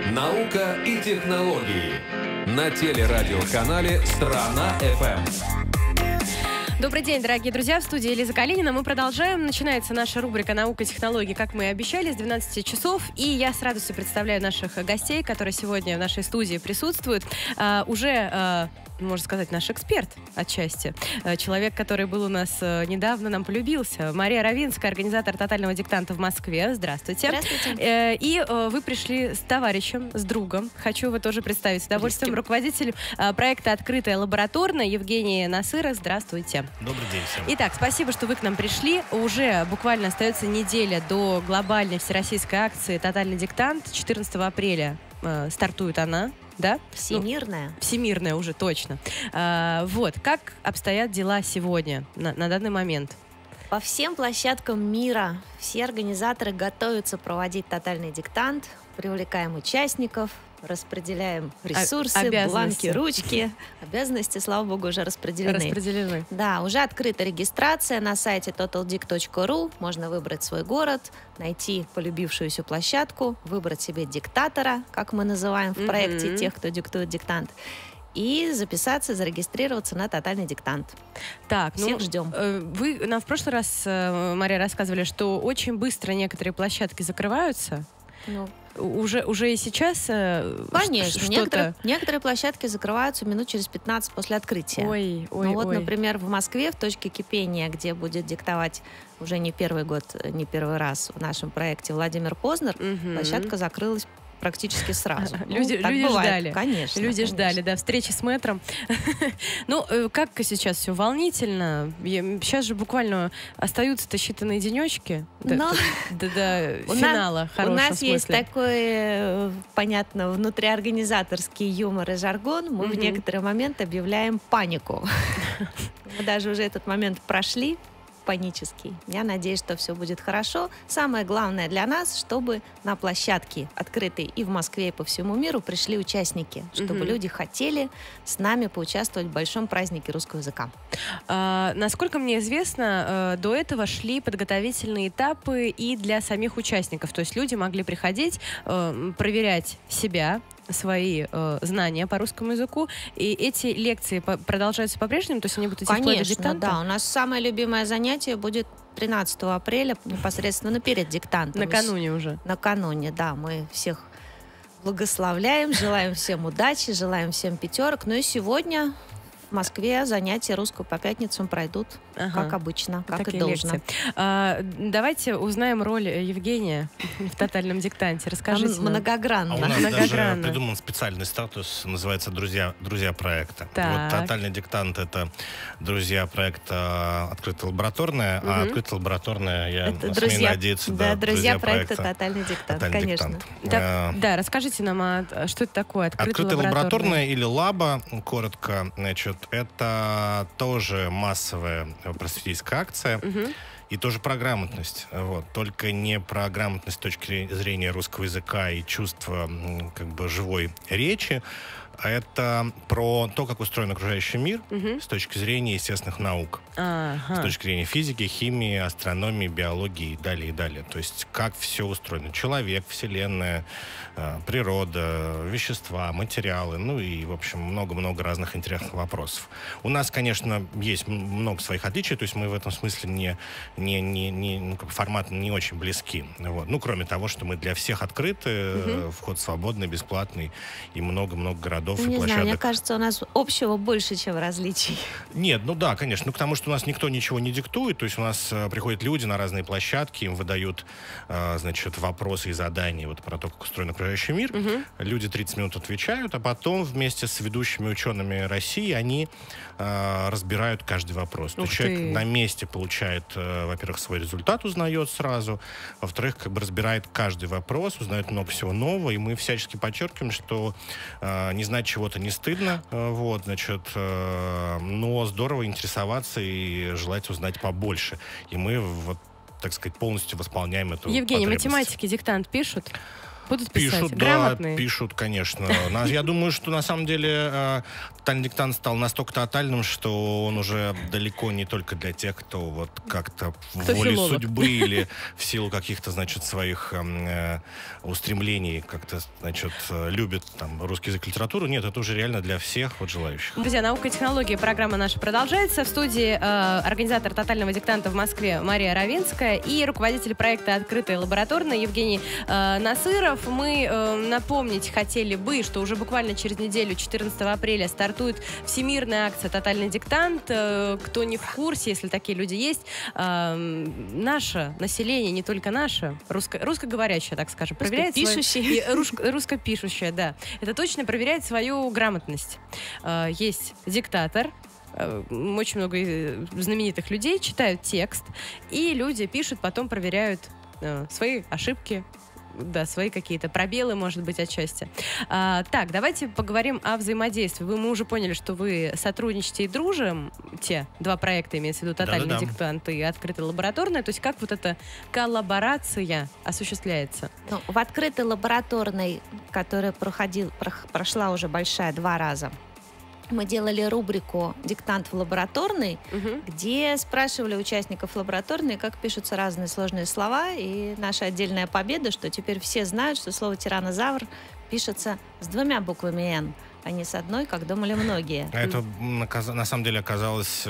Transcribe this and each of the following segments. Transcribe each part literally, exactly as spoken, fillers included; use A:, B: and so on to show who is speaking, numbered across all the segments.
A: Наука и технологии на телерадиоканале «Страна.ФМ».
B: Добрый день, дорогие друзья, в студии Лиза Калинина. Мы продолжаем. Начинается наша рубрика «Наука и технологии», как мы и обещали, с двенадцати часов. И я с радостью представляю наших гостей, которые сегодня в нашей студии присутствуют. А, уже... А, можно сказать, наш эксперт отчасти. Человек, который был у нас недавно, нам полюбился. Мария Равинская, организатор «Тотального диктанта» в Москве. Здравствуйте.
C: Здравствуйте.
B: И вы пришли с товарищем, с другом. Хочу его тоже представить с удовольствием. Руководитель проекта «Открытая лабораторная» Евгений Насыров. Здравствуйте.
D: Добрый день всем.
B: Итак, спасибо, что вы к нам пришли. Уже буквально остается неделя до глобальной всероссийской акции «Тотальный диктант». четырнадцатого апреля э, стартует она. Да?
C: Всемирная.
B: Ну, всемирная уже, точно. А, вот, как обстоят дела сегодня, на, на данный момент?
C: По всем площадкам мира все организаторы готовятся проводить тотальный диктант, привлекаем участников, распределяем ресурсы, бланки, ручки. Обязанности, слава богу, уже распределены.
B: Распределены.
C: Да, уже открыта регистрация на сайте тотал дик точка ру. Можно выбрать свой город, найти полюбившуюся площадку, выбрать себе диктатора, как мы называем в проекте mm-hmm. тех, кто диктует диктант, и записаться, зарегистрироваться на тотальный диктант.
B: Так,
C: всех
B: ну,
C: ждем.
B: Вы нам в прошлый раз, Мария, рассказывали, что очень быстро некоторые площадки закрываются.
C: Ну,
B: Уже, уже и сейчас
C: Конечно.
B: что-то...
C: Некоторые, некоторые площадки закрываются минут через пятнадцать после открытия.
B: Ой, ой,
C: ну вот,
B: ой.
C: например, в Москве, в точке кипения, где будет диктовать уже не первый год, не первый раз в нашем проекте Владимир Познер, угу. площадка закрылась практически сразу.
B: Люди,
C: ну,
B: люди ждали.
C: Конечно.
B: Люди
C: конечно.
B: ждали, да, встречи с мэтром. Ну, как сейчас все волнительно? Сейчас же буквально остаются-то считанные денечки до финала.
C: У нас есть такой, понятно, внутриорганизаторский юмор и жаргон. Мы в некоторый момент объявляем панику. Мы даже уже этот момент прошли. Панический. Я надеюсь, что все будет хорошо. Самое главное для нас, чтобы на площадке, открытой и в Москве, и по всему миру, пришли участники, чтобы mm-hmm. люди хотели с нами поучаствовать в большом празднике русского языка.
B: А, насколько мне известно, до этого шли подготовительные этапы и для самих участников. То есть люди могли приходить, проверять себя, свои э, знания по русскому языку, и эти лекции по- продолжаются по-прежнему, то есть они будут идти вплоть до диктанта?
C: Да. У нас самое любимое занятие будет тринадцатого апреля, непосредственно перед диктантом.
B: Накануне уже?
C: Накануне, да. Мы всех благословляем, желаем всем удачи, желаем всем пятерок. Ну и сегодня в Москве занятия русского по пятницам пройдут, ага. как обычно, как
B: Такие
C: и должно.
B: А, давайте узнаем роль Евгения в «Тотальном диктанте». Расскажите нам.
C: Многогранно.
D: А у нас
B: Многогранно.
D: даже придуман специальный статус, называется «Друзья, друзья проекта».
B: Так.
D: Вот «Тотальный диктант» — это друзья проекта «Открытая лабораторная», угу. а «Открытая лабораторная», я
C: это
D: смею
C: друзья,
D: надеяться,
C: да,
D: да,
C: друзья, друзья проекта,
D: проекта
C: «Тотальный диктант»,
D: «Тотальный
C: конечно.
D: диктант».
B: Да, да, расскажите нам, а, что это такое «Открытая,
D: Открытая
B: лабораторная»?
D: лабораторная или лаба, коротко, значит, это тоже массовая просветительская акция. Угу. И тоже про грамотность. Вот. Только не про грамотность с точки зрения русского языка и чувства как бы живой речи, а это про то, как устроен окружающий мир угу. с точки зрения естественных наук.
B: Ага.
D: С точки зрения физики, химии, астрономии, биологии и далее, и далее. То есть как все устроено. Человек, Вселенная, природа, вещества, материалы, ну и, в общем, много-много разных интересных вопросов. У нас, конечно, есть много своих отличий, то есть мы в этом смысле не, не, не, не ну, как формат не очень близки. Вот. Ну, кроме того, что мы для всех открыты, угу. вход свободный, бесплатный, и много-много городов.
C: Не
D: площадок.
C: знаю, мне кажется, у нас общего больше, чем различий.
D: Нет, ну да, конечно. Ну, потому что у нас никто ничего не диктует. То есть у нас э, приходят люди на разные площадки, им выдают, э, значит, вопросы и задания вот про то, как устроен окружающий мир. Угу. Люди тридцать минут отвечают, а потом вместе с ведущими учеными России они э, разбирают каждый вопрос. То есть человек на месте получает, э, во-первых, свой результат, узнает сразу, во-вторых, как бы разбирает каждый вопрос, узнает много всего нового, и мы всячески подчеркиваем, что э, не знать чего-то не стыдно, вот, значит, но здорово интересоваться и желать узнать побольше. И мы, вот, так сказать, полностью восполняем эту
B: Евгений,
D: потребность.
B: математики диктант пишут? Будут писать?
D: Пишут,
B: Грамотные?
D: да, пишут, конечно. Я думаю, что на самом деле тотальный диктант стал настолько тотальным, что он уже далеко не только для тех, кто вот как-то в воле судьбы или в силу каких-то, значит, своих э, устремлений как-то, значит, любит там русский язык, литературу. Нет, это уже реально для всех вот желающих.
B: Друзья, «Наука и технологии», программа наша продолжается. В студии э, организатор тотального диктанта в Москве Мария Равинская и руководитель проекта «Открытая лабораторная» Евгений э, Насыров. Мы э, напомнить хотели бы, что уже буквально через неделю, четырнадцатого апреля, стартует всемирная акция «Тотальный диктант». Э, кто не в курсе, если такие люди есть, э, наше население, не только наше, русско- русскоговорящее, так скажем, проверяет
C: русскопишущее.
B: Свою, рус- русскопишущее, да. Это точно проверяет свою грамотность. Э, есть диктатор. Очень много знаменитых людей читают текст, и люди пишут, потом проверяют э, свои ошибки, да, свои какие-то пробелы, может быть, отчасти. А, так, давайте поговорим о взаимодействии. Вы, мы уже поняли, что вы сотрудничаете и дружим, те два проекта, имеется в виду «Тотальный
D: Да-да-да.
B: диктант» и «Открытая лабораторная». То есть как вот эта коллаборация осуществляется?
C: Ну, в открытой лабораторной, которая проходил, прошла уже большая два раза, мы делали рубрику «Диктант в лабораторной»,
B: Угу.
C: где спрашивали участников лабораторной, как пишутся разные сложные слова. И наша отдельная победа, что теперь все знают, что слово «тираннозавр» пишется с двумя буквами «Н», а не с одной, как думали многие.
D: Это на самом деле оказалось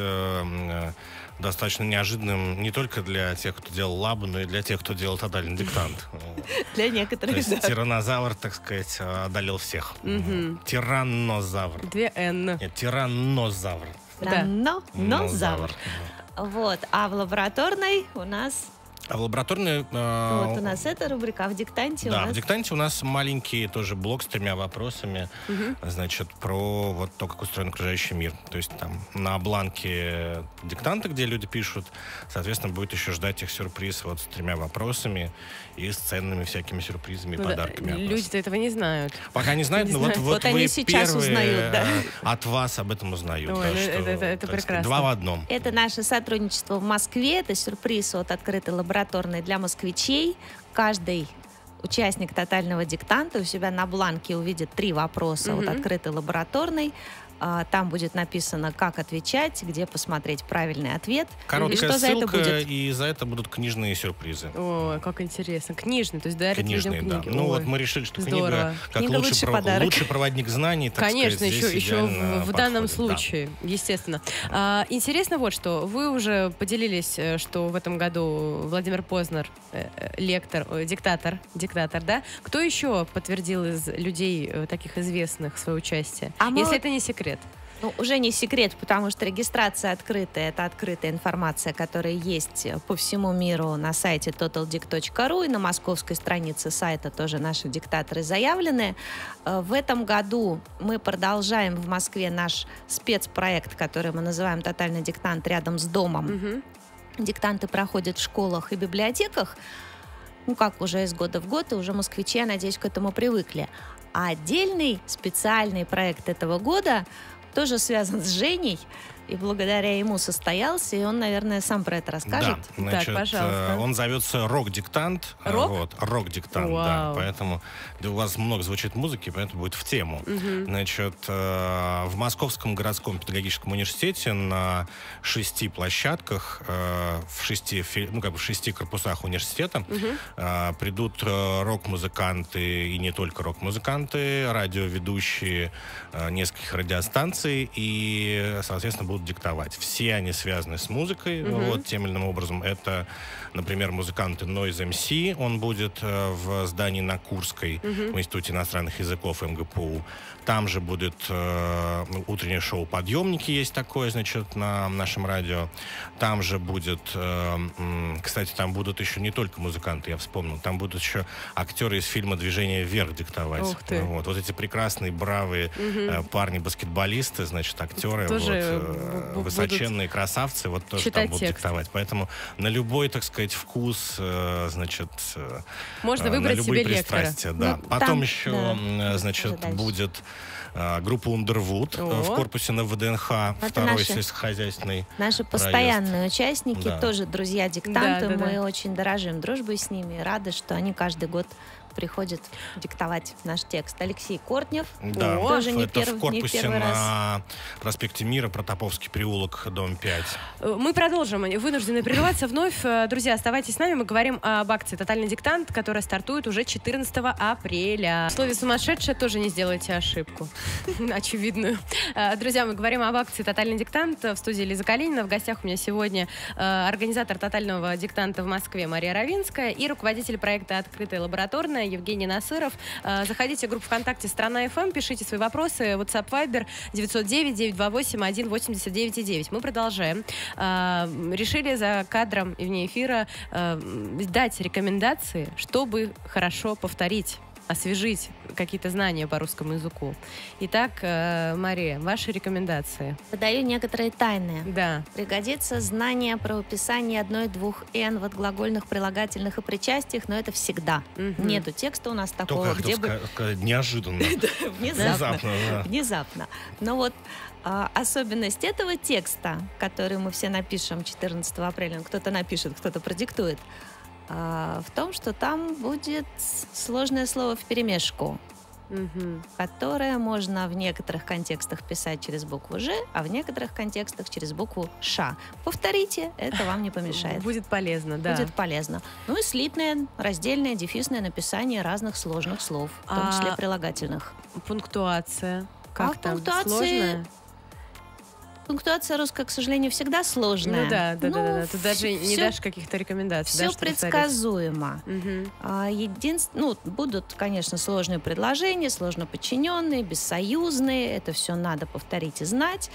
D: э, достаточно неожиданным не только для тех, кто делал лабу, но и для тех, кто делал тотальный диктант.
C: Для некоторых,
D: То есть
C: да.
D: тираннозавр, так сказать, одолел всех.
B: Мгм.
D: Тираннозавр.
B: Две «Н».
D: Нет, тираннозавр.
B: Да.
C: Но, но завр. Вот. А в лабораторной у нас...
D: А в лабораторной... э,
C: Вот у нас эта рубрика, а в диктанте у
D: Да,
C: нас...
D: в диктанте у нас маленький тоже блок с тремя вопросами, значит, про вот то, как устроен окружающий мир. То есть там на бланке диктанта, где люди пишут, соответственно, будет еще ждать их сюрприз вот с тремя вопросами и с ценными всякими сюрпризами и
B: Ну да,
D: подарками. от нас.
B: люди-то этого не знают.
D: Пока не знают,
B: Не
D: но вот,
B: знаю.
D: вот,
C: Вот
D: вы
C: они сейчас
D: первые
C: узнают, да.
D: э, от вас об этом узнают.
B: Ой,
D: да,
B: ну
D: что,
B: это- это- это
D: так сказать,
B: прекрасно.
D: Два в одном.
C: Это наше сотрудничество в Москве. Это сюрприз от открытой лабораторной для москвичей. Каждый участник тотального диктанта у себя на бланке увидит три вопроса
B: Мгм.
C: от открытой лабораторной. А, Там будет написано, как отвечать, где посмотреть правильный ответ.
D: Короткая
C: И что за это
D: ссылка,
C: будет.
D: и за это будут книжные сюрпризы.
B: Ой, как интересно. Книжный, то есть дарят людям
D: Книжные, да.
B: книги.
D: Ну
B: Ой.
D: вот мы решили, что
B: здорово.
D: книга как
C: Книга
D: лучший,
C: лучший
D: про-
C: подарок.
D: лучший проводник знаний, так
B: Конечно,
D: сказать,
B: еще,
D: здесь
B: еще
D: идеально
B: в, в данном
D: подходит, да.
B: случае, естественно. А, интересно вот что. Вы уже поделились, э, что в этом году Владимир Познер, э, э, лектор, э, диктатор, диктатор, да? Кто еще подтвердил из людей э, таких известных свое участие?
C: А мы
B: Если
C: вот-
B: это не секрет.
C: Ну, уже не секрет, потому что регистрация открытая. Это открытая информация, которая есть по всему миру на сайте тотал дикт точка ру и на московской странице сайта тоже наши диктаторы заявлены. Э, В этом году мы продолжаем в Москве наш спецпроект, который мы называем «Тотальный диктант рядом с домом».
B: Мгм.
C: Диктанты проходят в школах и библиотеках. Ну, как уже из года в год, и уже москвичи, я надеюсь, к этому привыкли. А отдельный специальный проект этого года тоже связан с Женей, и благодаря ему состоялся, и он, наверное, сам про это расскажет.
D: Да, значит,
B: пожалуйста.
D: э, он зовется «Рок-диктант». э,
B: Рок?
D: Вот, «Рок-диктант»,
B: Вау.
D: да. Поэтому да, у вас много звучит музыки, поэтому будет в тему.
B: Мгм.
D: Значит, э, в Московском городском педагогическом университете на шести площадках, э, в шести, фи- ну, как бы в шести корпусах университета э, придут э, рок-музыканты, и не только рок-музыканты, радиоведущие э, нескольких радиостанций, и, соответственно, будут диктовать. Все они связаны с музыкой,
B: Мгм.
D: вот, тем или иным образом. Это, например, музыканты Noise эм си, он будет э, в здании на Курской,
B: Мгм.
D: в Институте иностранных языков эм гэ пэ у. Там же будет э, ну, утреннее шоу «Подъемники», есть такое, значит, на нашем радио. Там же будет, э, м, кстати, там будут еще не только музыканты, я вспомнил, там будут еще актеры из фильма «Движение вверх» диктовать.
B: Ух ты.
D: Вот, вот эти прекрасные, бравые э, парни-баскетболисты, значит, актеры,
B: Тоже,
D: вот, э,
B: бу- будут
D: высоченные красавцы, вот тоже
B: читать
D: там будут
B: текст.
D: диктовать. Поэтому на любой, так сказать, вкус, э, значит, э,
B: Можно
D: э,
B: выбрать
D: на любые
B: себе лектора.
D: пристрастия, да.
C: Ну,
D: Потом
C: там,
D: еще,
C: да,
D: м,
C: уже
D: значит,
C: дальше.
D: будет э, группа Underwood э,
B: О.
D: в корпусе на вэ дэ эн ха,
C: Это
D: второй
C: наши-
D: сельскохозяйственный.
C: Наши постоянные участники,
D: Да.
C: тоже друзья диктанта.
B: Да, да,
C: Мы
B: да.
C: очень дорожим дружбой с ними, рады, что они каждый год приходит диктовать наш текст. Алексей Кортнев.
D: Да,
C: О, тоже не,
D: это
C: перв,
D: в корпусе
C: не первый
D: на
C: раз.
D: проспекте Мира, Протоповский переулок, дом пять.
B: Мы продолжим. Вынуждены прерываться вновь. Друзья, оставайтесь с нами. Мы говорим об акции «Тотальный диктант», которая стартует уже четырнадцатого апреля. В слове «сумасшедшая» тоже не сделайте ошибку. Очевидную. Друзья, мы говорим об акции «Тотальный диктант» в студии Лиза Калинина. В гостях у меня сегодня организатор «Тотального диктанта» в Москве Мария Равинская и руководитель проекта «Открытая лабораторная» Евгений Насыров. Заходите в группу ВКонтакте «Страна эф эм», пишите свои вопросы. WhatsApp Viber девятьсот девять девятьсот двадцать восемь один восемьдесят девять девять. Мы продолжаем. Решили за кадром и вне эфира дать рекомендации, чтобы хорошо повторить, освежить какие-то знания по русскому языку. Итак, Мария, ваши рекомендации.
C: Подаю некоторые тайны.
B: Да.
C: Пригодится знание правописания одной-двух «н» в отглагольных, прилагательных и причастиях, но это всегда.
B: Мгм.
C: Нету текста у нас такого,
D: Только
C: где
D: хотел
C: бы...
D: ска- сказать, неожиданно.
C: Внезапно.
D: Внезапно, да.
C: Внезапно. Но вот а, особенность этого текста, который мы все напишем четырнадцатого апреля, ну, кто-то напишет, кто-то продиктует, а, в том, что там будет сложное слово вперемешку,
B: Мгм.
C: которое можно в некоторых контекстах писать через букву «ж», а в некоторых контекстах через букву «ш». Повторите, это вам не помешает.
B: Будет полезно, да.
C: Будет полезно. Ну и слитное, раздельное, дефисное написание разных сложных слов, в том
B: А
C: числе прилагательных.
B: Пунктуация. Как
C: А в
B: там?
C: пунктуации
B: Сложная?
C: Пунктуация русская, к сожалению, всегда сложная.
B: Ну да, да, да, да, да. Тут даже не
C: всё-
B: дашь каких-то рекомендаций.
C: Все
B: дашь повторить.
C: предсказуемо.
B: Мгм.
C: А, единств- ну, будут, конечно, сложные предложения, сложно подчиненные, бессоюзные. Это все надо повторить и знать.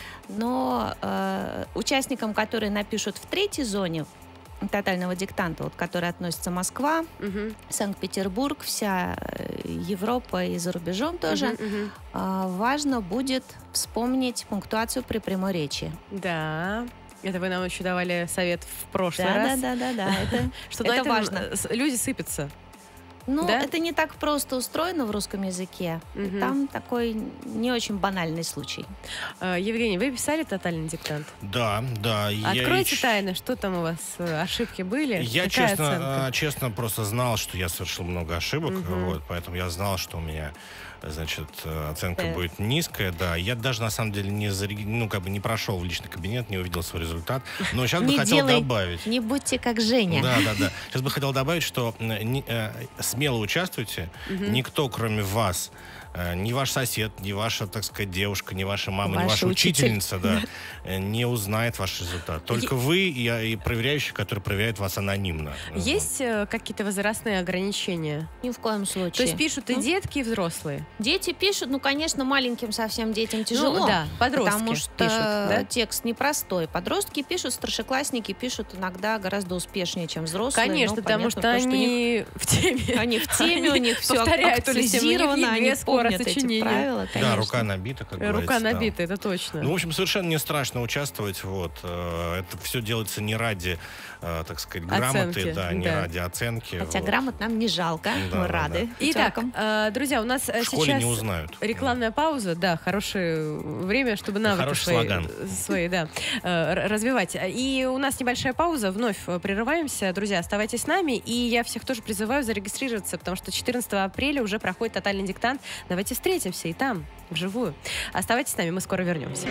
C: Но э, участникам, которые напишут в третьей зоне тотального диктанта, вот, к которой относится Москва,
B: Мгм.
C: Санкт-Петербург, вся э, Европа и за рубежом тоже,
B: Мгм, мгм.
C: а, важно будет вспомнить пунктуацию при прямой речи.
B: Да. Это вы нам еще давали совет в прошлый
C: Да,
B: раз.
C: да, да, да, да. Это,
B: Что
C: это
B: на этом,
C: важно.
B: э, с- люди сыпятся.
C: Ну,
B: Да?
C: это не так просто устроено в русском языке.
B: Мгм.
C: Там такой не очень банальный случай.
B: Э, Евгений, вы писали тотальный диктант?
D: Да, да. я
B: Откройте
D: ищ-
B: тайны, что там у вас э, ошибки были?
D: Я
B: Какая
D: честно,
B: оценка?
D: а, честно просто знал, что я совершил много ошибок,
B: Мгм.
D: вот, поэтому я знал, что у меня, значит, э, оценка
C: Э.
D: будет низкая, да. Я даже на самом деле не зареги- ну как бы не прошел в личный кабинет, не увидел свой результат, но сейчас бы
C: Не
D: хотел
C: делай-
D: добавить.
C: Не будьте как Женя.
D: Да, да, да. Сейчас бы хотел добавить, что э, не- э, смело участвуйте. Никто, кроме вас, э, ни ваш сосед, ни ваша, так сказать, девушка, ни ваша мама, ни
C: Ваш
D: ваша
C: учитель.
D: учительница, да, э, не узнает ваш результат. Только вы и, и проверяющий, который проверяет вас анонимно.
B: Есть э, какие-то возрастные ограничения?
C: Ни в коем случае.
B: То есть пишут и
C: Ну,
B: детки, и взрослые?
C: Дети пишут, ну, конечно, маленьким совсем детям тяжело.
B: Ну, да, подростки
C: Потому что
B: пишут, да?
C: текст непростой. Подростки пишут, старшеклассники пишут иногда гораздо успешнее, чем взрослые.
B: Конечно,
C: но
B: потому
C: понятно,
B: что
C: то, что у них-
B: они в теме.
C: они в теме, у них все
B: повторяют систему, у них
C: актуализировано,
B: не
C: они
B: две скоро
C: помнят эти
B: сочинения.
C: правила,
D: Да,
C: конечно.
D: рука набита, как
B: Рука
D: говорится, да.
B: набита, это точно.
D: Ну, в общем, совершенно не страшно участвовать. Вот. э, Это все делается не ради, э, так сказать, грамоты,
B: Оценки,
D: да, не
B: да.
D: ради оценки.
C: Хотя
D: вот.
C: грамот нам не жалко,
D: Да,
C: мы
D: да,
C: рады.
B: Итак,
C: пятеркам.
B: э, друзья, у нас э,
D: В школе
B: сейчас
D: не узнают.
B: рекламная пауза, да, хорошее время, чтобы навыки
D: Хороший
B: свои,
D: слоган.
B: свои, да, э, р- развивать. И у нас небольшая пауза, вновь э, прерываемся. Друзья, оставайтесь с нами, и я всех тоже призываю зарегистрироваться, потому что четырнадцатого апреля уже проходит тотальный диктант. Давайте встретимся и там, вживую. Оставайтесь с нами, мы скоро вернемся.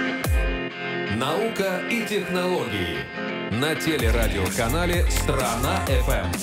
A: Наука и технологии. На телерадиоканале «Страна эф эм».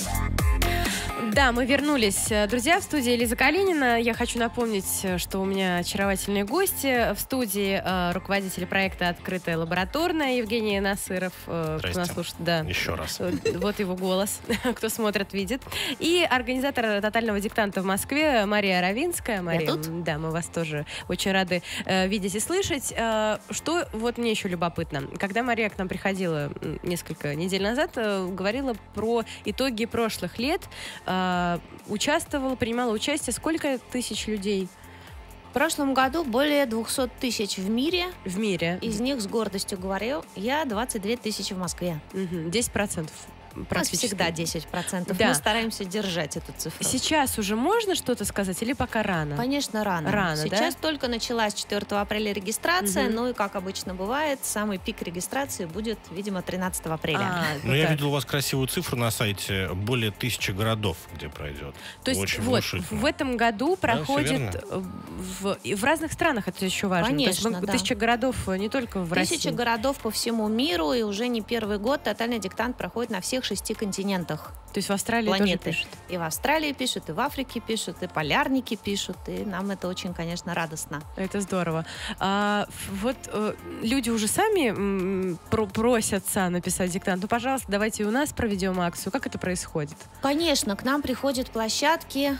B: Да, мы вернулись. Друзья, в студии Лиза Калинина. Я хочу напомнить, что у меня очаровательные гости. В студии э, руководитель проекта «Открытая лабораторная» Евгений Насыров. Э, кто
D: Здрасте.
B: нас слушает, да.
D: Еще раз.
B: Э, Вот его голос. Кто смотрит, видит. И организатор тотального диктанта в Москве Мария Равинская. Мария,
C: тут.
B: да, мы вас тоже очень рады э, видеть и слышать. Э, что вот мне еще любопытно. Когда Мария к нам приходила м, несколько недель назад, э, говорила про итоги прошлых лет. Э, участвовала, принимала участие сколько тысяч людей
C: В прошлом году более двухсот тысяч в мире.
B: в мире?
C: Из них, с гордостью говорю, я двадцать две тысячи в Москве.
B: Мгм, десять процентов. практически.
C: Всегда десять процентов.
B: Да.
C: Мы стараемся держать эту цифру.
B: Сейчас уже можно что-то сказать или пока рано?
C: Конечно, рано.
B: Рано,
C: Сейчас
B: да?
C: только началась четвёртого апреля регистрация,
B: Мгм.
C: ну и, как обычно бывает, самый пик регистрации будет, видимо, тринадцатого апреля.
B: А,
D: Ну,
B: вот
D: я
B: так.
D: видел у вас красивую цифру на сайте. Более тысячи городов, где пройдет.
B: То есть
D: Очень
B: вот
D: внушительно.
B: в этом году
D: Да, всё
B: проходит
D: верно.
B: э, в, и в разных странах, это еще важно. То есть
C: Конечно,
B: мы-
C: да.
B: Тысяча городов э, не только в
C: Тысячи
B: России.
C: городов по всему миру, и уже не первый год тотальный диктант проходит на всех шести континентах
B: То есть в Австралии
C: планеты.
B: тоже пишут.
C: И в Австралии пишут, и в Африке пишут, и полярники пишут, и нам это очень, конечно, радостно.
B: Это здорово. А, ф- вот э, люди уже сами м, про- просятся написать диктант. Ну, пожалуйста, давайте и у нас проведем акцию. Как это происходит?
C: Конечно, к нам приходят площадки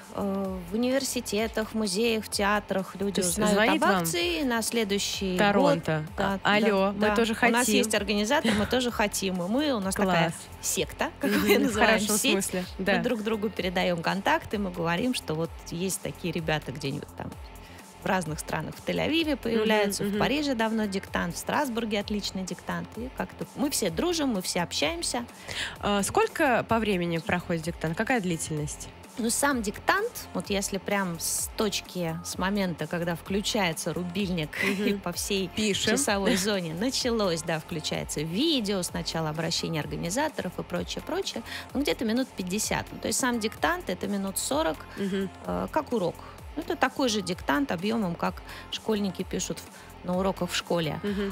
C: э, в университетах, в музеях, в театрах. Люди
B: То есть
C: узнают
B: звонит
C: об
B: вам
C: акции на следующий
B: Торонто.
C: год. Да,
B: А- алло,
C: да,
B: мы
C: да.
B: тоже
C: У нас
B: хотим.
C: есть организатор, мы тоже хотим. И мы, у нас
B: Класс.
C: такая секта, как мы
B: Мгм,
C: ее
B: в
C: называем,
B: хорошем
C: сеть.
B: смысле. Да.
C: Мы друг другу передаем контакты, мы говорим, что вот есть такие ребята где-нибудь там в разных странах. В Тель-Авиве появляются,
B: Мгм,
C: в
B: мгм.
C: Париже давно диктант, в Страсбурге отличный диктант. И как-то мы все дружим, мы все общаемся.
B: А, сколько по времени проходит диктант? Какая длительность?
C: Ну, сам диктант, вот если прям с точки, с момента, когда включается рубильник
B: Мгм.
C: и по всей
B: Пишем.
C: часовой зоне началось, да, включается видео, сначала обращение организаторов и прочее, прочее, ну, где-то минут пятьдесят. Ну, то есть сам диктант это минут сорок,
B: Мгм.
C: э, как урок. Ну, это такой же диктант объемом, как школьники пишут в- на уроках в школе.
B: Мгм.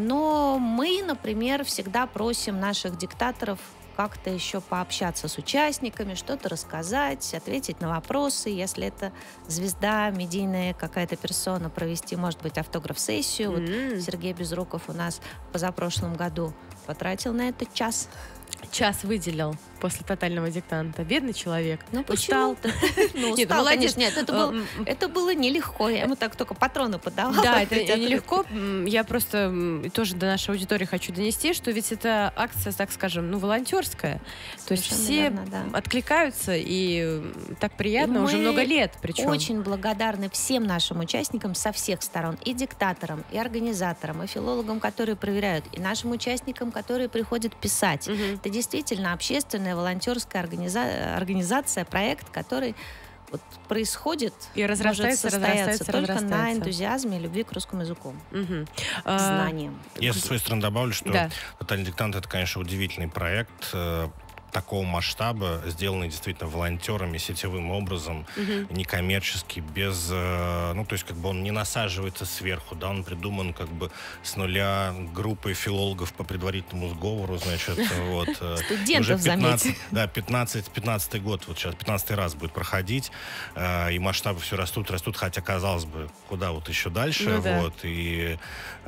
C: Но мы, например, всегда просим наших диктаторов как-то еще пообщаться с участниками, что-то рассказать, ответить на вопросы. Если это звезда, медийная какая-то персона, провести, может быть, автограф-сессию. Вот
B: М.
C: Сергей Безруков у нас позапрошлом году потратил на это час.
B: Час выделил после тотального диктанта. Бедный человек.
C: Ну,
B: Устал.
C: почему-то? Ну,
B: Нет,
C: устал,
B: молодец.
C: конечно. Нет, это было,
B: М,
C: это было нелегко. Я ему так только патроны подавала.
B: Да, это
C: Хотя
B: нелегко. М, Я просто м, тоже до нашей аудитории хочу донести, что ведь это акция, так скажем, ну, волонтерская. То есть
C: Совершенно
B: все
C: верно, да.
B: откликаются, и м, так приятно,
C: И
B: уже
C: мы
B: много лет причем.
C: Очень благодарны всем нашим участникам со всех сторон. И диктаторам, и организаторам, и филологам, которые проверяют, и нашим участникам, которые приходят писать.
B: Мгм.
C: Это действительно общественная, волонтерская организа- организация, проект, который вот происходит,
B: И
C: может
B: разрастается,
C: состояться
B: разрастается,
C: только на
B: разрастается.
C: энтузиазме и любви к русскому языку,
B: Мгм.
C: к
B: А,
C: знаниям.
D: Я со своей стороны добавлю, что
B: Да.
D: «Тотальный диктант» — это, конечно, удивительный проект э, такого масштаба, сделанный действительно волонтерами, сетевым образом,
B: Мгм.
D: некоммерческий, без... э, ну, то есть, как бы он не насаживается сверху, да, он придуман как бы с нуля группой филологов по предварительному сговору, значит, вот. э,
C: Студентов,
D: уже пятнадцать,
C: заметь.
D: да, пятнадцать, пятнадцатый год, вот сейчас пятнадцатый раз будет проходить, э, и масштабы все растут, растут, хотя, казалось бы, куда вот еще дальше,
B: Ну да.
D: вот, и,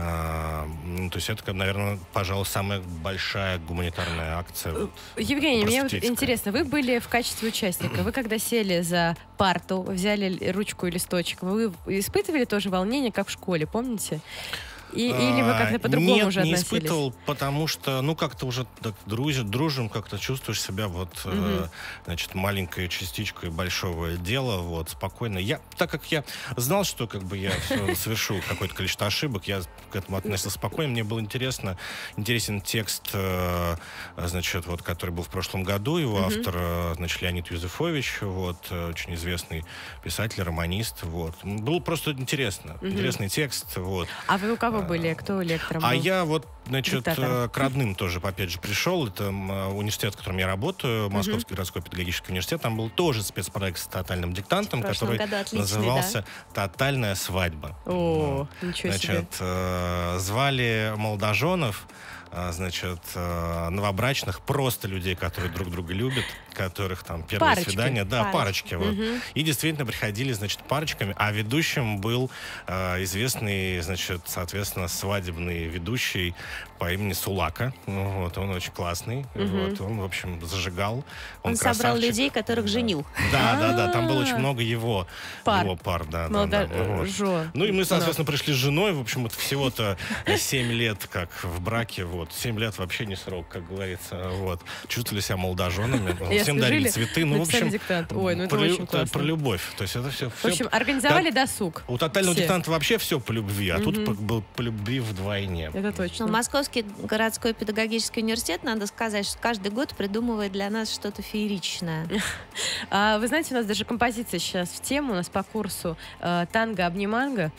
D: э, ну, то есть это, наверное, пожалуй, самая большая гуманитарная акция. Вот,
B: Евгений, мне вот
D: просветительская.
B: интересно, вы были в качестве участника, вы когда сели за парту, взяли л- ручку и листочек, вы испытывали тоже волнение, как в школе, помните? И, или вы как-то
D: А,
B: по-другому
D: Нет,
B: уже
D: не
B: относились?
D: испытывал, потому что, ну, как-то уже так дружим, дружим, как-то чувствуешь себя вот, э,
B: Мгм.
D: значит, маленькой частичкой большого дела, вот, спокойно. Я, так как я знал, что, как бы, я всё совершу какое-то количество ошибок, я к этому относился спокойно, мне было интересно, интересен текст, э, значит, вот, который был в прошлом году, его
B: Мгм.
D: автор, э, значит, Леонид Юзефович, вот, э, очень известный писатель, романист, вот. Было просто интересно,
B: Мгм.
D: интересный текст, вот.
B: А вы у кого были? Кто лектором
D: А
B: был?
D: я вот, значит,
B: Диктатором.
D: э, к родным тоже, опять же, пришел. Это м, э, университет, в котором я работаю, Московский городской педагогический университет. Там был тоже спецпроект с тотальным диктантом,
C: В прошлом
D: который
C: году отличный,
D: назывался «Тотальная свадьба».
B: О, ничего себе.
D: Значит, э, звали молодоженов, э, значит, э, новобрачных, просто людей, которые друг друга любят, которых там первое
B: Парочки.
D: свидание, да,
C: Парочки.
D: парочки, вот.
B: Мгм.
D: И действительно приходили, значит, парочками, а ведущим был э, известный, значит, соответственно, свадебный ведущий по имени Сулака. Ну, вот, он очень классный.
B: Мгм.
D: Вот, он, в общем, зажигал.
C: Он собрал
D: красавчик.
C: людей, которых
D: Да.
C: женил.
D: Да, да, да. Там было
B: А.
D: очень много его
B: Пар.
D: его пар, да, да,
B: Молодо-
D: да, ну вот.
B: жо.
D: Ну и мы, соответственно, пришли с женой. В общем, вот всего-то семь лет, как в браке. Вот. семь лет вообще не срок, как говорится. Вот. Чувствовали себя молодоженами.
B: Я
D: всем дарили цветы. Ну, в общем,
B: диктант. Ой, ну это
D: про,
B: очень классно.
D: Про любовь. То есть это все,
B: в общем, все, организовали да, досуг.
D: У тотального
B: все.
D: диктанта вообще все по любви, а
B: угу.
D: тут по, был по любви вдвойне.
B: Это точно.
C: Но Московский городской педагогический университет, надо сказать, что каждый год придумывает для нас что-то фееричное.
B: А, вы знаете, у нас даже композиция сейчас в тему. У нас по курсу э, «Танго-обниманго».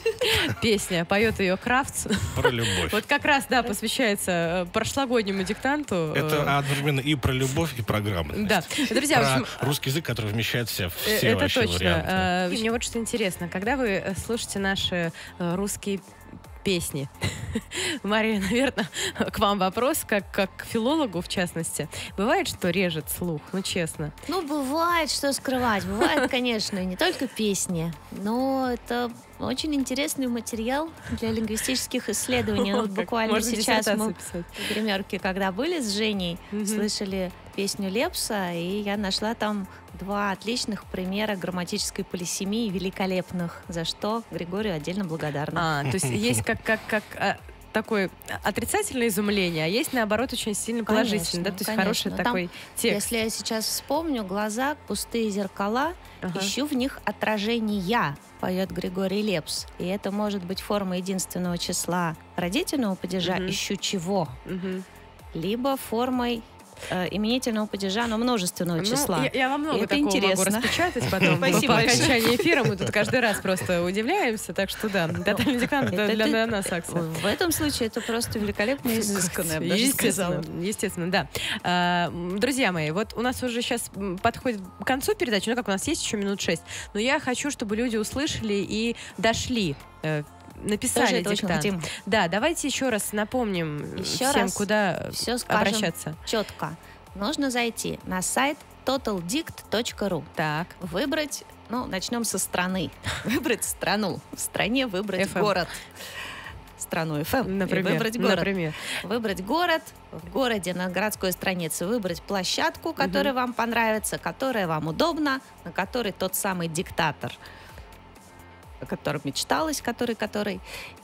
B: Песня. Поет ее Кравц.
D: Про любовь.
B: Вот как раз, да, посвящается прошлогоднему диктанту.
D: Это одновременно и про любовь, и про грамотность.
B: Да. Друзья,
D: про
B: в общем,
D: русский язык, который вмещает все, все
B: это
D: вообще
B: точно.
D: варианты.
B: Мне вот что интересно. Когда вы слушаете наши русские песни. Мария, наверное, к вам вопрос, как, как к филологу, в частности. Бывает, что режет слух? Ну, честно.
C: Ну, бывает, что скрывать. Бывает, конечно, не только песни, но это очень интересный материал для лингвистических исследований.
B: О,
C: вот буквально сейчас мы
B: писать.
C: в гримерке, когда были с Женей, угу. слышали песню Лепса, и я нашла там два отличных примера грамматической полисемии, великолепных, за что Григорию отдельно благодарна.
B: А, то есть есть как, как, как а, такое отрицательное изумление, а есть, наоборот, очень сильно положительное, да? То есть
C: конечно.
B: хороший
C: Но
B: такой
C: там,
B: текст.
C: Если я сейчас вспомню, глаза, пустые зеркала,
B: ага.
C: ищу в них отражение, поет Григорий Лепс. И это может быть форма единственного числа родительного падежа,
B: угу.
C: ищу чего,
B: угу.
C: либо формой э, именительного падежа, но множественного
B: ну,
C: числа.
B: Я, я вам много
C: это
B: такого
C: интересно.
B: могу распечатать потом по окончании эфира. Мы тут каждый раз просто удивляемся, так что да, тотальный диктант для нас, Акса.
C: В этом случае это просто великолепно изысканное, я бы даже сказала.
B: Естественно, да. Друзья мои, вот у нас уже сейчас подходит к концу передачи, ну как у нас есть еще минут шесть, но я хочу, чтобы люди услышали и дошли, написали диктант. Да, давайте еще раз напомним
C: еще
B: всем,
C: раз
B: куда
C: все
B: обращаться.
C: Четко. Нужно зайти на сайт тотал дикт точка ру.
B: Так.
C: Выбрать, ну, начнем со страны. Выбрать страну. В стране выбрать
B: эф эм.
C: Город. Страну эф эм.
B: Например.
C: Выбрать город.
B: Например.
C: Выбрать город. В городе на городской странице выбрать площадку, которая угу. вам понравится, которая вам удобна, на которой тот самый диктатор, о котором мечталось, который, который.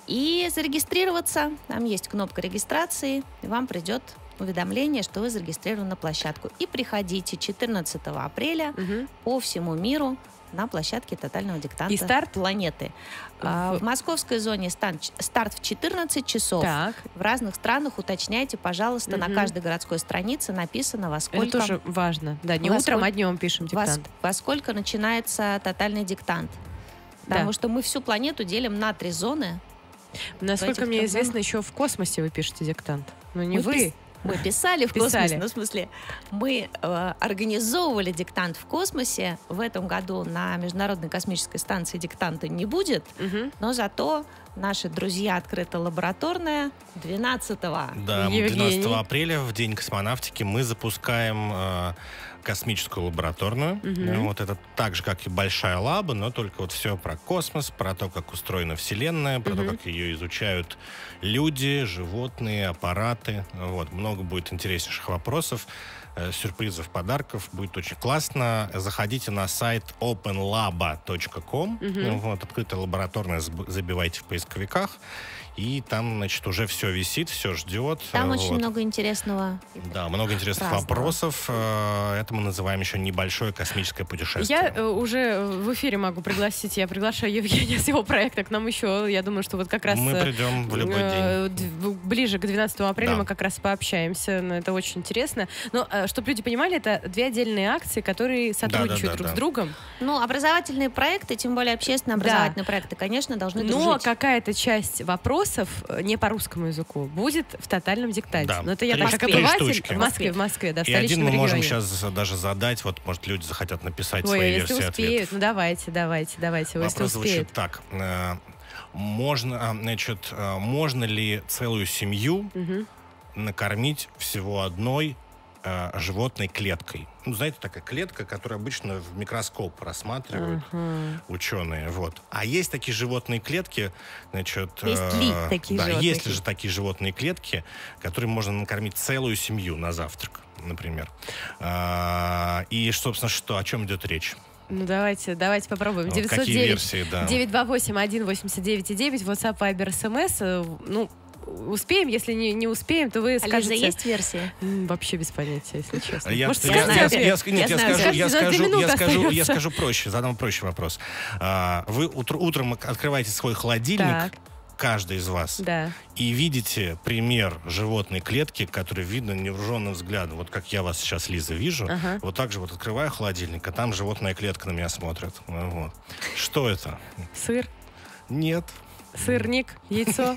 C: И зарегистрироваться. Там есть кнопка регистрации, и вам придет уведомление, что вы зарегистрированы на площадку. И приходите четырнадцатого апреля угу. по всему миру на площадке тотального диктанта
B: и старт?
C: Планеты. В... в московской зоне старт в четырнадцать часов.
B: Так.
C: В разных странах уточняйте, пожалуйста, угу. на каждой городской странице написано, во сколько...
B: Это тоже важно. Да, не
C: во
B: утром,
C: сколько...
B: а днем пишем диктант.
C: Во, во сколько начинается тотальный диктант. Потому да. что мы всю планету делим на три зоны.
B: Насколько мне известно, еще в космосе вы пишете диктант. Но не
C: мы
B: вы.
C: Пис... Мы писали в
B: писали.
C: космосе, ну, в смысле, мы э, организовывали диктант в космосе. В этом году на Международной космической станции диктанта не будет, угу. но зато наши друзья открыто-лабораторная двенадцатого
D: Да, двенадцатого апреля, в День космонавтики, мы запускаем э, космическую лабораторную. Угу. Вот это так же, как и большая лаба, но только вот все про космос, про то, как устроена Вселенная, про угу. то, как ее изучают люди, животные, аппараты. Вот, много будет интереснейших вопросов, э, сюрпризов, подарков. Будет очень классно. Заходите на сайт опен лаба точка ком. Угу. Вот, открытая лабораторная, забивайте в поисковиках. И там, значит, уже все висит, все ждет.
C: Там
D: вот.
C: очень много интересного.
D: Да, много интересных разного. вопросов. Это мы называем еще небольшое космическое путешествие.
B: Я уже в эфире могу пригласить, я приглашаю Евгения с его проекта к нам еще. Я думаю, что вот как раз...
D: Мы придем в любой день.
B: Ближе к двенадцатому апреля да. мы как раз пообщаемся. Это очень интересно. Но, чтобы люди понимали, это две отдельные акции, которые сотрудничают да, да, да, друг да. с другом.
C: Ну, образовательные проекты, тем более общественно-образовательные да. проекты, конечно, должны дружить.
B: Но какая-то часть вопросов не по русскому языку будет в тотальном диктанте. Да. Но это я так как обыватель в Москве, в Москве, да, в
D: И один мы
B: регионе.
D: можем сейчас даже задать, вот, может, люди захотят написать
B: Ой,
D: свои
B: если
D: версии
B: успеют,
D: ответов.
B: Ну, давайте, давайте, давайте.
D: Вопрос звучит так. Можно, значит, можно ли целую семью угу. накормить всего одной животной клеткой? Ну, знаете, такая клетка, которую обычно в микроскоп рассматривают uh-huh. ученые. Вот. А есть такие животные клетки, значит...
C: Есть ли э, такие
D: да,
C: животные
D: есть ли же такие животные клетки, которые можно накормить целую семью на завтрак, например. А, и, собственно, что, о чем идет речь?
B: Ну, давайте, давайте попробуем.
D: Вот
B: девятьсот девять
D: версии, да.
B: девятьсот двадцать восемь один восемьдесят девять девять, WhatsApp, Viber, эс эм эс. Ну, успеем. Если не, не успеем, то вы
C: А,
B: скажете...
C: Лиза, есть версия?
B: М, Вообще без понятия, если честно.
D: Я,
B: Может,
D: я,
C: я
B: скажете
C: знаю
D: я,
B: ответ?
D: я, нет,
C: Я
D: я
C: знаю.
D: скажу, я
B: Скажите, у нас две
D: скажу,
B: минуты
D: я скажу, я
B: остается.
D: скажу проще, задам проще вопрос. А, вы утр- утром открываете свой холодильник,
B: Так.
D: каждый из вас,
B: Да.
D: и видите пример животной клетки, который видно невооруженным взглядом. Вот как я вас сейчас, Лиза, вижу.
B: Ага.
D: Вот так же вот открываю холодильник, а там животная клетка на меня смотрит. Вот. Что это?
B: Сыр,
D: Нет.
B: сырник, яйцо.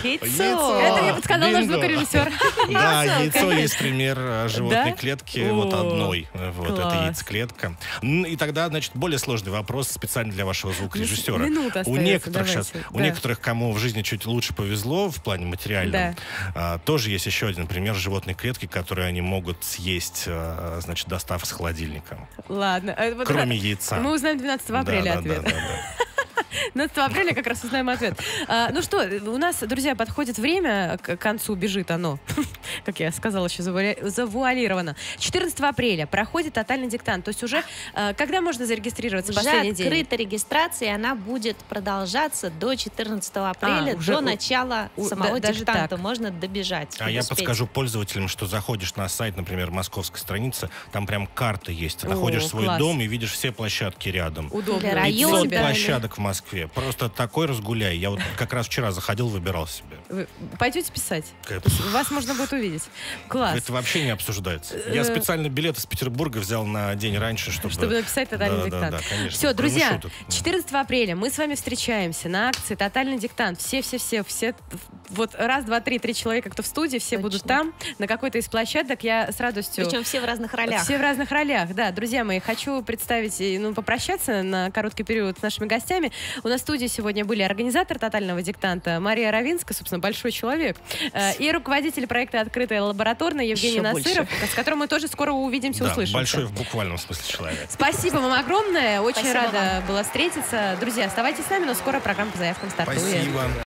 D: Яйцо.
B: Это мне подсказал наш
D: Бинго.
B: звукорежиссер.
D: Да, яйцо есть пример э, животной
B: Да?
D: клетки,
B: О,
D: вот одной. Вот
B: класс.
D: это яйцеклетка. М, И тогда, значит, более сложный вопрос специально для вашего звукорежиссера.
B: Минута
D: У
B: остается,
D: некоторых
B: давайте.
D: сейчас, у
B: Да.
D: некоторых, кому в жизни чуть лучше повезло в плане материальном, а, тоже есть еще один пример животной клетки, которую они могут съесть, а, значит, достав из холодильника.
B: Ладно. э, вот
D: Кроме
B: ра-
D: яйца.
B: Мы узнаем двенадцатого апреля
D: Да, да,
B: ответ.
D: да, да, да.
B: двенадцатого апреля как раз узнаем ответ. А, ну что, у нас, друзья, подходит время, к концу бежит оно. Как я сказала, еще завуали- завуалировано. четырнадцатого апреля проходит тотальный диктант. То есть уже, а, когда можно зарегистрироваться?
C: Уже
B: Последний день?
C: открыта регистрация, и она будет продолжаться до четырнадцатого апреля,
B: А, уже
C: до
B: у-
C: начала
B: у-
C: самого
B: да- даже
C: диктанта.
B: так.
C: Можно добежать.
D: А я
C: успеть.
D: подскажу пользователям, что заходишь на сайт, например, московской страницы, там прям карта есть. Ты
B: О,
D: находишь свой
B: класс.
D: дом и видишь все площадки рядом.
B: Удобно.
C: Для района,
B: Для
D: пятьсот
B: себя.
C: да.
D: площадок в Москве. Просто такой разгуляй. Я вот как раз вчера заходил, выбирал себе.
B: Вы пойдете писать?
D: Как-
B: Вас можно будет увидеть. Класс.
D: Это вообще не обсуждается.
B: Э,
D: Я специально билет из Петербурга взял на день раньше, чтобы...
B: Чтобы написать тотальный
D: Да, да,
B: диктант.
D: да, конечно.
B: Все,
D: Кроме
B: друзья,
D: шуток.
B: четырнадцатого апреля мы с вами встречаемся на акции «Тотальный диктант». Все-все-все, все, вот раз, два, три, три человека, кто в студии, все
C: Точно.
B: будут там, на какой-то из площадок. Я с радостью...
C: Причем все в разных ролях.
B: Все в разных ролях, да. Друзья мои, хочу представить, и, ну, попрощаться на короткий период с нашими гостями. У нас в студии сегодня были организатор «Тотального диктанта» Мария Равинская, собственно, большой человек, э, и руководитель проекта «Открытая лабораторная» Евгений
C: Еще
B: Насыров, с которым мы тоже скоро увидимся,
D: Да,
B: услышимся.
D: большой в буквальном смысле человек.
B: Спасибо вам огромное. Очень
C: Спасибо
B: рада
C: вам.
B: была встретиться. Друзья, оставайтесь с нами, но скоро программа по заявкам стартует.
D: Спасибо.